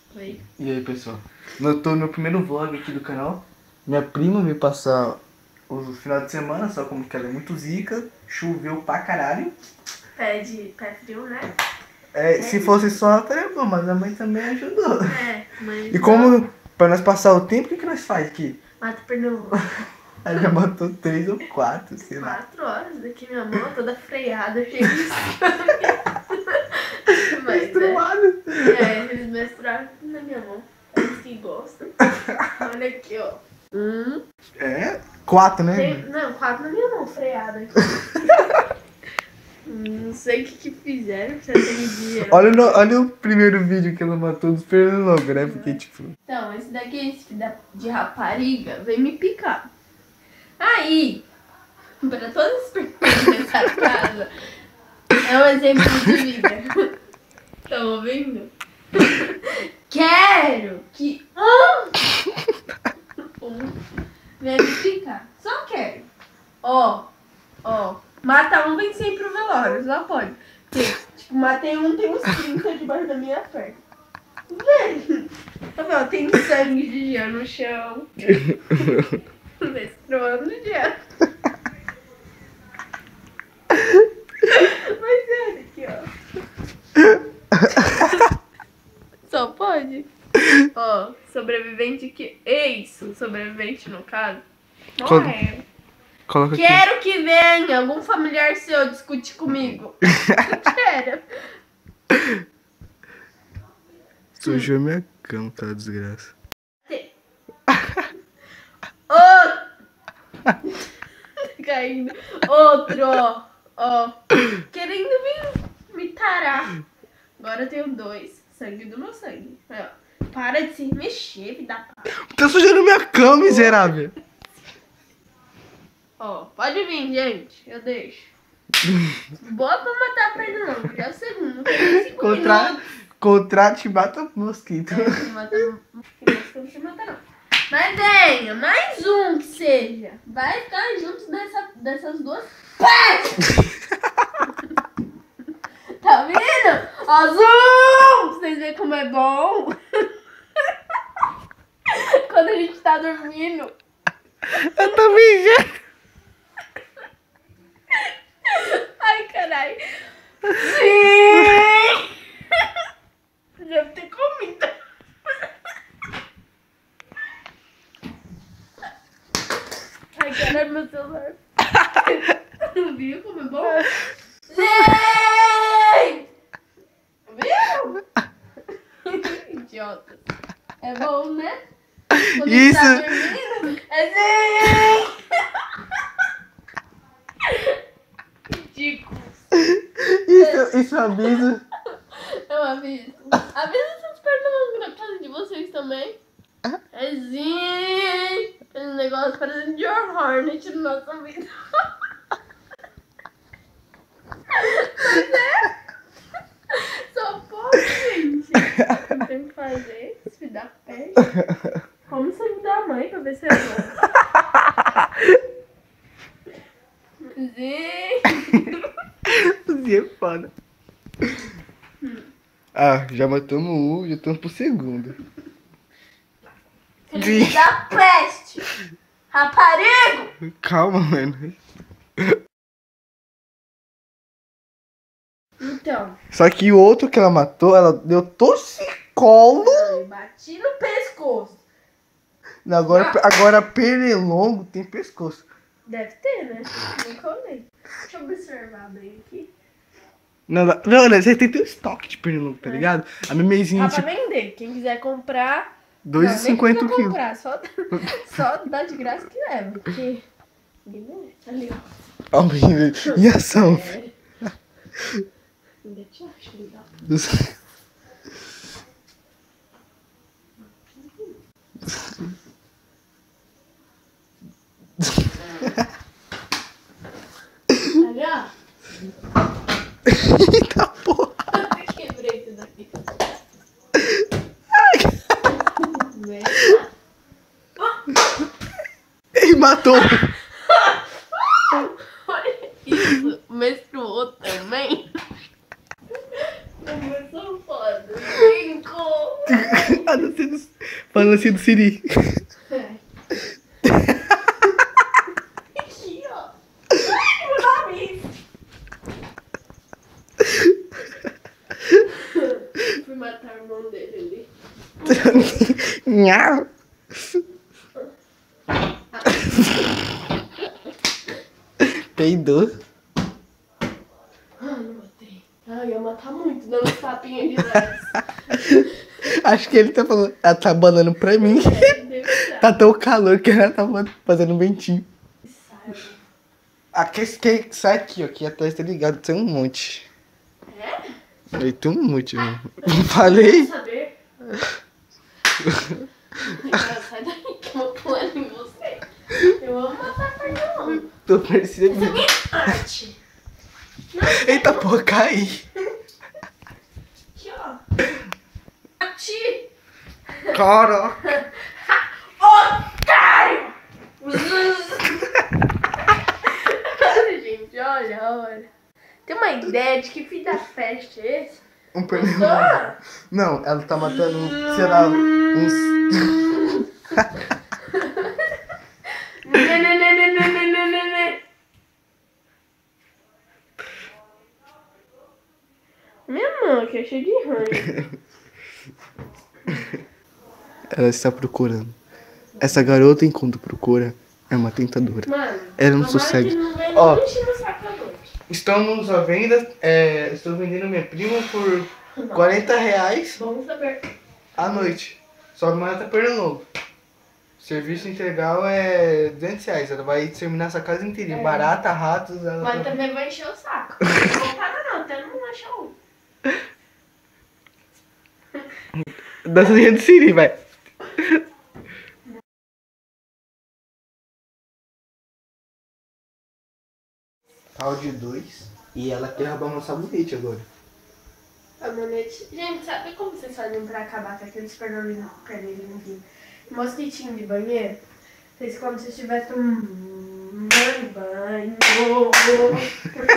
Oi. E aí, pessoal? Eu tô no meu primeiro vlog aqui do canal. Minha prima veio passar o final de semana, só como que ela é muito zica. Choveu pra caralho. Pé frio, né? Se fosse só ela estaria bom, mas a mãe também ajudou. Mas E como, pra nós passar o tempo, o que nós faz aqui? mata pernilongo. Ela já matou 3 ou 4, sei lá. 4 horas daqui, minha mão toda freada, cheia de sangue. Mas eles menstruaram na minha mão. Eles que gostam. Olha aqui, ó. 4, né? Não, 4 na minha mão, freada aqui. Não sei o que fizeram pra aquele dia. Olha o primeiro vídeo que ela matou dos pernilongos, né? Porque, tipo... Então, esse daqui, esse de rapariga, veio me picar. Aí, para todas as pessoas dessa casa, é um exemplo de vida. Estão ouvindo? Quero que venha me picar. Só quero. Ó. Mata um, vem sempre pro velório, só pode. Porque, tipo, matei um, tem uns 30 debaixo da minha perna. Vem. Tem sangue de gel no chão. Menstruando de gel. Mas olha aqui, ó. Só pode. Ó, sobrevivente que... Isso, sobrevivente no caso. Morreu. Coloca aqui. Quero que venha algum familiar seu discutir comigo. Quero. Sujou minha cama, tá desgraça. Caindo. Outro, ó. Querendo me tarar. Agora eu tenho 2. Sangue do meu sangue. Aí, ó. Para de se mexer, me dá paz. Tá sujando minha cama, miserável. Ó, pode vir, gente. Eu deixo. Boa pra matar a perna, não. Já é o segundo. Contrate e mata mosquito. Mosquito não se mata, não. Mas venha, mais um que seja. Vai ficar junto dessas duas pestes. Tá vendo? Azul! Vocês veem como é bom. Quando a gente tá dormindo. Eu também já. Ai, caralho. Sim! Deve ter comido. Ai, caralho, meu celular. Não viu como é bom? Sim! Viu? Idiota. É bom, né? Quando Isso. tá dormindo, é sim! Ridículo. Isso é aviso. Eu aviso. Avisa essas pernilongos na casa de vocês também. É sim! Esse negócio parecendo de Hornet no nosso vida. Mas só pode, gente. Não tem o que fazer. Se dá pé. Como sangue da mãe pra ver se é bom. Sim! Sim, é foda. Já matamos um, já estamos pro segundo. Filho da peste! Raparigo! Calma, mano. Então. Só que o outro que ela matou, ela deu torcicolo. Eu bati no pescoço. Não, agora pernilongo tem pescoço. Deve ter, né? Nunca olhei. Deixa eu observar bem aqui. Não, você tem que ter um estoque de pernilongo, tá ligado? A minha mesinha, Dá pra vender. Quem quiser comprar... R$2,50 o quilo. Comprar. Só dá de graça que leva. Porque... Ali, ó. Ó, em ação. Ainda te acho, legal. Ali, ó. Eita porra. Eu quebrei tudo aqui. Ele matou. Olha isso. Menstruou também. Começou foda. 5. Falando assim do Siri. Aqui, ó. Ai, meu nariz. Fui matar o irmão dele ali. Nhau. Peidou. Ah, não matei. Ah, eu ia matar muito, dando tapinha de leve. Acho que ele tá falando. Ela tá banando pra mim. Deve ser. Tá tão calor que ela tá fazendo um ventinho. Sai. Aqui, sai aqui, ó. Aqui atrás tá ligado. Tem um monte. É? Aí tem um monte, mano. Falei. Quer saber? Cara, sai daí que eu vou pular em você. Eu amo matar perdão. Tô Essa é percebendo. minha arte. Eita porra, cai. Aqui, ó. Ati. Caraca. Otário! Olha, gente, olha. Tem uma ideia de que fim da festa é esse? Um pernilongo. Não, ela tá matando, sei lá, uns... Minha mão que é cheia de ranho. Ela está procurando. Essa garota, enquanto procura, é uma tentadora. Mano, Ela não tomara sossega. que não venha Ó. nem encher no saco à noite. Estamos à venda, estou vendendo minha prima por R$40 Vamos saber. à noite. Só que mata pernilongo. Serviço integral é R$200. Ela vai terminar essa casa inteirinha. É. Barata, ratos, ela Mas tá... também vai encher o saco. Não vou parar não, até não achar um. Dançadinha do Siri, vai. Pau de 2. E ela quer roubar meu sabonete agora. A manete. Gente, sabe como vocês fazem pra acabar com aqueles pernelinhos? Mosquitinho de banheiro? Vocês como se estivessem tomando banho.